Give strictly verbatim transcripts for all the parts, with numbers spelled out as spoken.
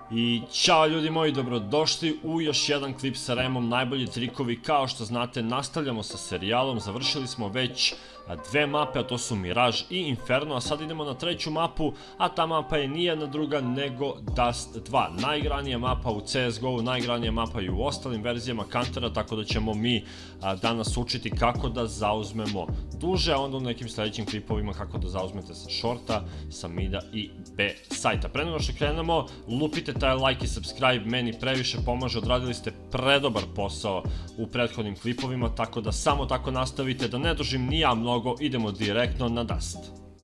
I ćao ljudi moji, dobrodošli u još jedan klip sa Remom, najbolji trikovi. Kao što znate, nastavljamo sa serijalom, završili smo već dve mape, a to su Mirage i Inferno, a sad idemo na treću mapu, a ta mapa je nijedna druga nego Dust dva, najigranija mapa u C S G O, najigranija mapa i u ostalim verzijama Counter-a, tako da ćemo mi danas učiti kako da zauzmemo duže, a onda u nekim sledećim klipovima kako da zauzmete sa shorta, sa mida i B sajta. Pre nego što krenemo, lupite taj like i subscribe, meni previše pomaže, odradili ste predobar posao u prethodnim klipovima, tako da samo tako nastavite, da ne dužim ni ja mnogo, idemo direktno na Dust.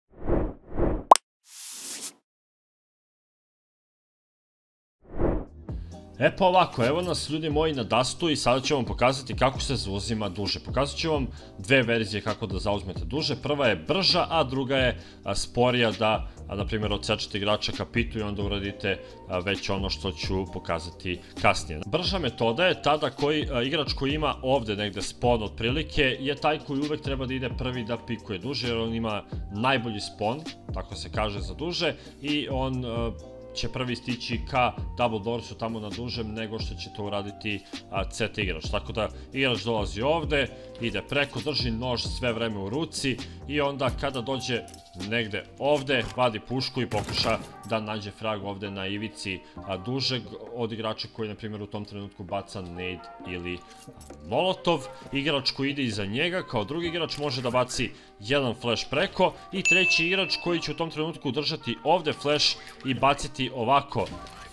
E pa ovako, evo nas ljudi moji na Dustu i sada ću vam pokazati kako se zauzima duže. Pokazat ću vam dve verzije kako da zauzmete duže. Prva je brža, a druga je sporija da, na primjer, odsečete igrača kapitu i onda uradite već ono što ću pokazati kasnije. Brža metoda je tada koji igrač koji ima ovde negde spawn otprilike je taj koji uvek treba da ide prvi da pikuje duže, jer on ima najbolji spawn, tako se kaže za duže, i on će prvi stići ka double doorsu tamo na dužem nego što će to uraditi C T igrač. Tako da igrač dolazi ovde, ide preko, drži nož sve vreme u ruci i onda kada dođe negde ovde, vadi pušku i pokuša da nađe frag ovde na ivici dužeg od igrača koji na primjer u tom trenutku baca nade ili molotov. Igrač koji ide iza njega kao drugi igrač može da baci jedan flash preko i treći igrač koji će u tom trenutku držati ovde flash i baciti ovako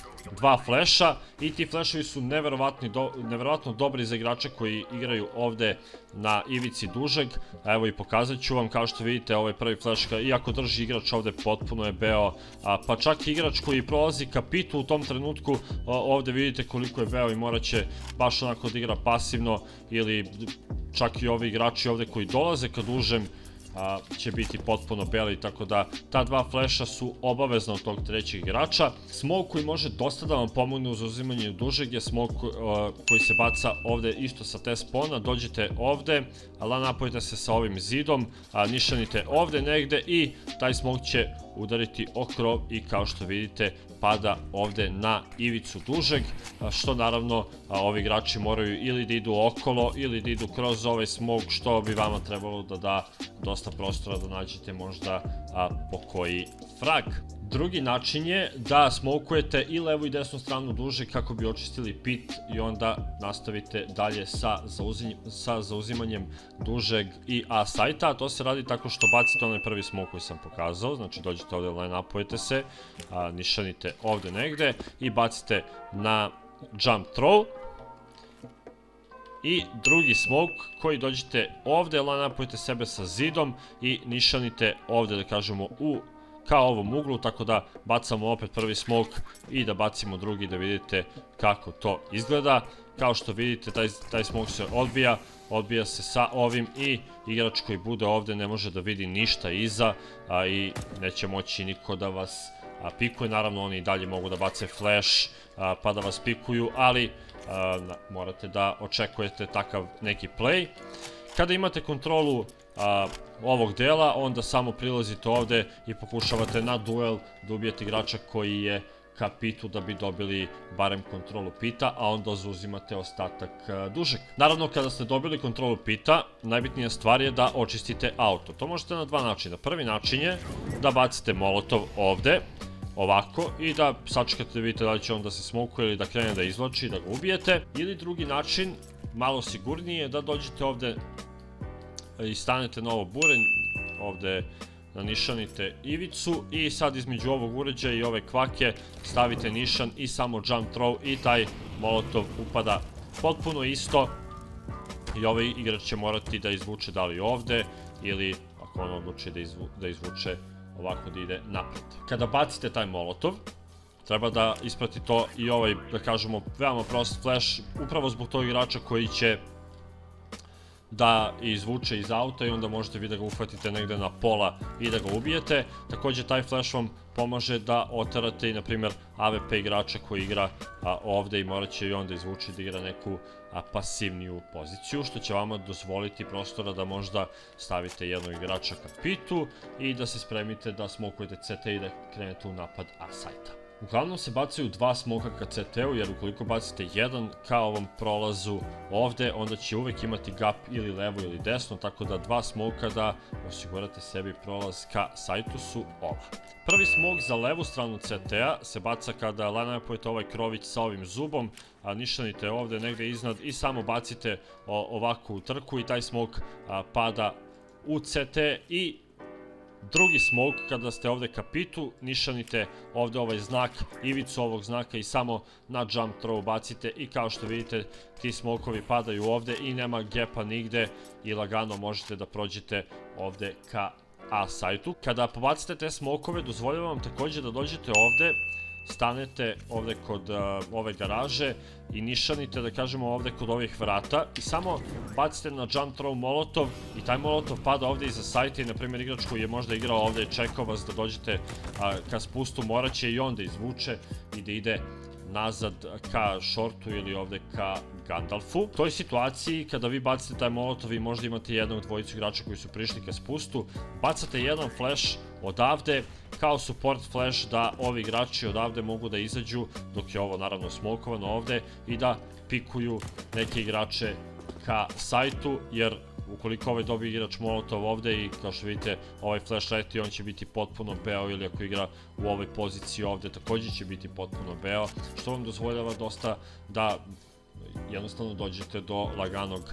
dva flasha, i ti flashovi su neverovatno dobri za igrače koji igraju ovde na ivici dužeg. Evo i pokazat ću vam, kao što vidite, ovaj prvi flash, iako drži igrač ovde, potpuno je beo, pa čak i igrač koji prolazi kapitu u tom trenutku, ovde vidite koliko je beo i morat će baš onako da igra pasivno, ili čak i ovi igrači ovde koji dolaze ka dužem će biti potpuno beli, tako da ta dva flasha su obavezna od tog trećeg igrača. Smoke koji može dosta da vam pomogne u zauzimanju dužeg je smoke koji se baca ovde isto sa te spona. Dođete ovde, napojite se sa ovim zidom, nišanite ovde negde i taj smoke će udariti o krov i kao što vidite pada ovde na ivicu dužeg, što naravno ovi igrači moraju ili da idu okolo ili da idu kroz ovaj smoke, što bi vama trebalo da da dosta prostora da nađete možda po koji frag. Drugi način je da smokujete i levu i desnu stranu duže kako bi očistili pit i onda nastavite dalje sa zauzimanjem dužeg i A sajta. To se radi tako što bacite onaj prvi smoke koji sam pokazao, znači dođete ovde, line-upujete se, nišanite ovde negde i bacite na jump throw. I drugi smoke koji dođete ovde, line-upujete sebe sa zidom i nišanite ovde, da kažemo, u kao ovom uglu, tako da bacamo opet prvi smoke i da bacimo drugi, da vidite kako to izgleda. Kao što vidite, taj smoke se odbija, odbija se sa ovim i igrač koji bude ovde ne može da vidi ništa iza i neće moći niko da vas pikuje. Naravno, oni i dalje mogu da bace flash pa da vas pikuju, ali morate da očekujete takav neki play. Kada imate kontrolu ovog dela, onda samo prilazite ovde i pokušavate na duel da ubijete igrača koji je ka pitu da bi dobili barem kontrolu pita, a onda zauzimate ostatak dužeg. Naravno, kada ste dobili kontrolu pita, najbitnija stvar je da očistite auto. To možete na dva načina. Prvi način je da bacite molotov ovde, ovako, i da sačekate da vidite da li će on da se smokuje ili da krene da izvlači i da ga ubijete. Ili drugi način, malo sigurnije, je da dođete ovde i stanete na ovo bure, ovde nanišanite ivicu i sad između ovog uređaja i ove kvake stavite nišan i samo jump throw i taj molotov upada potpuno isto i ovaj igrač će morati da izvuče da li ovde ili ako on odluči da izvuče ovako da ide napred. Kada bacite taj molotov, treba da isprati to i ovaj, da kažemo, veoma prost flash, upravo zbog tog igrača koji će da izvuče iz auta i onda možete vi da ga uhvatite negde na pola i da ga ubijete. Takođe, taj flash vam pomaže da oterate i, na primjer, A V P igrača koji igra ovde i morat će i onda izvući da igra neku pasivniju poziciju, što će vama dozvoliti prostora da možda stavite jednog igrača ka pitu i da se spremite da smokujete C T i da krenete u napad A sajta. Uglavnom se bacaju dva smoka ka C T-u, jer ukoliko bacite jedan ka ovom prolazu ovde, onda će uvek imati gap ili levo ili desno, tako da dva smoka da osigurate sebi prolaz ka sajtu su ova. Prvi smok za levu stranu C T-a se baca kada line-upujete ovaj krović sa ovim zubom, a nišanite ovde negde iznad i samo bacite ovako u trku i taj smok pada u C T. I drugi smok, kada ste ovde ka pitu, nišanite ovde ovaj znak, ivicu ovog znaka i samo na jump throw bacite i kao što vidite ti smokovi padaju ovde i nema gapa nigde i lagano možete da prođete ovde ka A sajtu. Kada pobacite te smokove, dozvoljavam vam takođe da dođete ovde, stanete ovde kod ove garaže i nišanite, da kažemo, ovde kod ovih vrata i samo bacite na jump throw molotov i taj molotov pada ovde iza sajta i, na primjer, igrač koji je možda igrao ovde i čekao vas da dođete ka spustu, morat će i onda izvuče i da ide nazad ka shortu ili ovde ka Gandalfu. U toj situaciji, kada vi bacite taj molotov i možda imate jednog dvojicu igrača koji su prišli ka spustu, bacate jedan flash odavde kao support flash da ovi igrači odavde mogu da izađu, dok je ovo naravno smokovano ovde, i da pikuju neke igrače ka sajtu, jer ukoliko ovaj dobije igrač molotov ovde i kao što vidite ovaj flash leti, on će biti potpuno beo, ili ako igra u ovoj poziciji ovde takođe će biti potpuno beo, što vam dozvoljava dosta da jednostavno dođete do laganog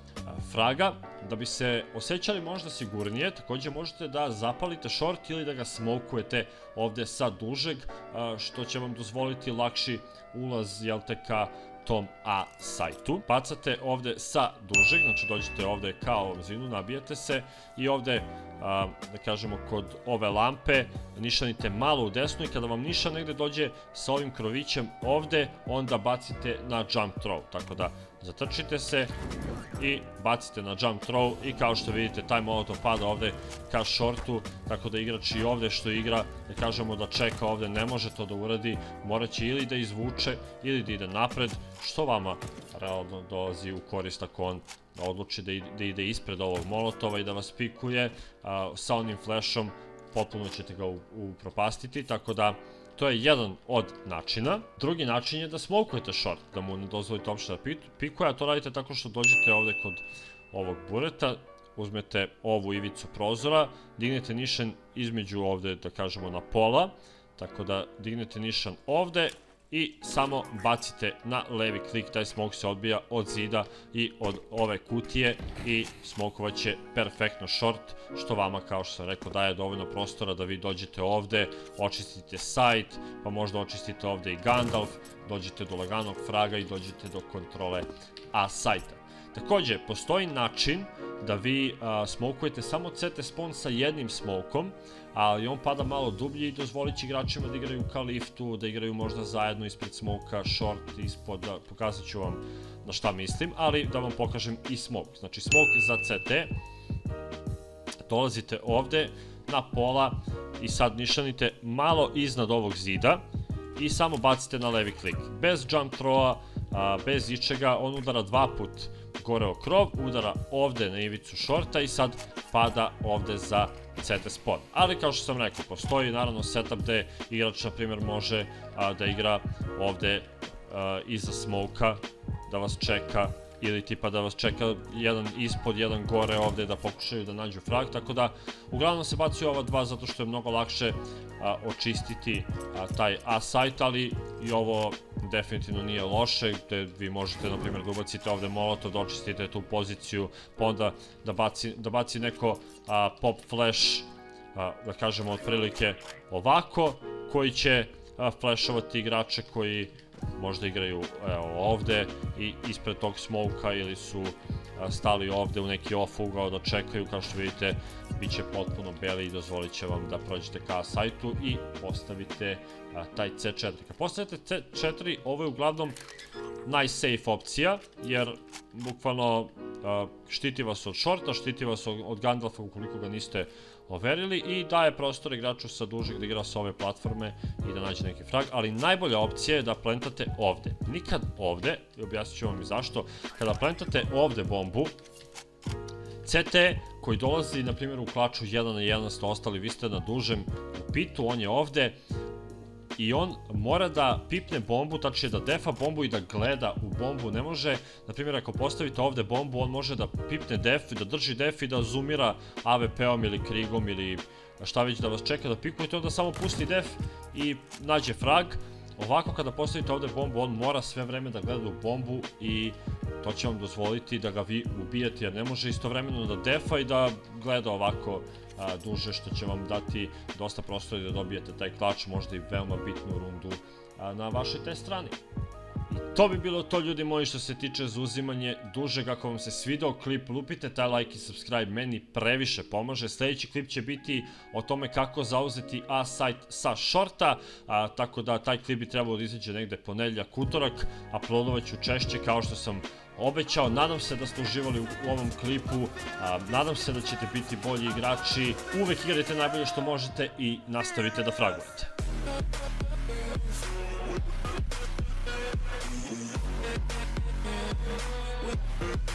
fraga. Da bi se osjećali možda sigurnije, takođe možete da zapalite short ili da ga smokujete ovde sa dužeg, što će vam dozvoliti lakši ulaz, jel te, ka tom A sajtu. Bacate ovde sa dužeg, znači dođete ovde ka ovom zinu, nabijate se i ovde, da kažemo, kod ove lampe nišanite malo u desno i kada vam nišan negde dođe sa ovim krovićem ovde, onda bacite na jump throw, tako da zatrčite se i bacite na jump throw i kao što vidite taj molotov pada ovde ka shortu, tako da igrač i ovde što igra, da kažemo da čeka ovde, ne može to da uradi, morat će ili da izvuče ili da ide napred, što vama realno dolazi u korist ako on odluči da ide ispred ovog molotova i da vas pikuje sa onim flashom, potpuno ćete ga upropastiti, tako da to je jedan od načina. Drugi način je da smokujete short, da mu ne dozvolite uopšte da pikuje, a to radite tako što dođete ovde kod ovog bureta, uzmete ovu ivicu prozora, dignete nišan između ovde, da kažemo, na pola, tako da dignete nišan ovde i samo bacite na levi klik, taj smok se odbija od zida i od ove kutije i smokovat će perfektno short, što vama, kao što sam rekao, daje dovoljno prostora da vi dođete ovde, očistite sajt, pa možda očistite ovde i Gandalf, dođete do laganog fraga i dođete do kontrole A sajta. Takođe, postoji način da vi smokujete samo C T spawn sa jednim smokom, ali on pada malo dublje i dozvolit će igračima da igraju ka liftu, da igraju možda zajedno ispred smoka, short, ispod, pokazat ću vam na šta mislim, ali da vam pokažem i smok. Znači, smok za C T, dolazite ovde na pola i sad nišanite malo iznad ovog zida i samo bacite na levi klik. Bez jump throwa, bez ičega, on udara dva put gore o krov, udara ovde na ivicu shorta i sad pada ovde za C T spawn. Ali kao što sam rekao, postoji naravno setup gde igrač, na primjer, može da igra ovde iza smoka, da vas čeka, ili tipa da vas čeka jedan ispod, jedan gore ovde, da pokušaju da nađu frag, tako da uglavnom se bacuju ova dva zato što je mnogo lakše očistiti taj A sajt, ali i ovo definitivno nije loše, gde vi možete, na primjer, da ubacite ovde molotov, da očistite tu poziciju, pa onda da baci neko pop flash, da kažemo otprilike ovako, koji će flashovati igrače koji možda igraju ovde i ispred tog smoka ili su stali ovde u neki off ugao da čekaju. Kao što vidite, bit će potpuno beli i dozvolit će vam da prođete ka sajtu i postavite taj C četiri. Kad postavite C četiri, ovo je uglavnom najsafe opcija, jer bukvalno štiti vas od shorta, štiti vas od Gandalfa ukoliko ga niste overili i daje prostor igraču sa dužeg da igra sa ove platforme i da nađe neki frag, ali najbolja opcija je da plantate ovde. Nikad ovde, i objasnit ću vam i zašto, kada plantate ovde bombu, C T koji dolazi, na primjer, u klaču jedan na jedan ste ostali, vi ste na dužem u pitu, on je ovde, i on mora da pipne bombu, tačnije da defa bombu i da gleda u bombu. Ne može, na primjer, ako postavite ovde bombu, on može da pipne def i da drži def i da zoomira A V P-om ili krigom ili šta već da vas čeka da pikujete, onda samo pusti def i nađe frag. Ovako kada postavite ovde bombu, on mora sve vreme da gleda u bombu i to će vam dozvoliti da ga vi ubijete, jer ne može istovremeno da defa i da gleda ovako a, duže, što će vam dati dosta prostora da dobijete taj klač, možda i veoma bitnu rundu a, na vašoj te strani. I to bi bilo to, ljudi moji, što se tiče za uzimanje dužeg. Ako vam se svidao klip, lupite taj like i subscribe, meni previše pomaže. Sljedeći klip će biti o tome kako zauzeti A site sa shorta, a, tako da taj klip bi trebalo da izađe negde ponedjeljak, utorak, uploadovat ću češće kao što sam obećao. Nadam se da ste uživali u, u ovom klipu, a, nadam se da ćete biti bolji igrači, uvek igrajte najbolje što možete i nastavite da fragujete. We'll be right back.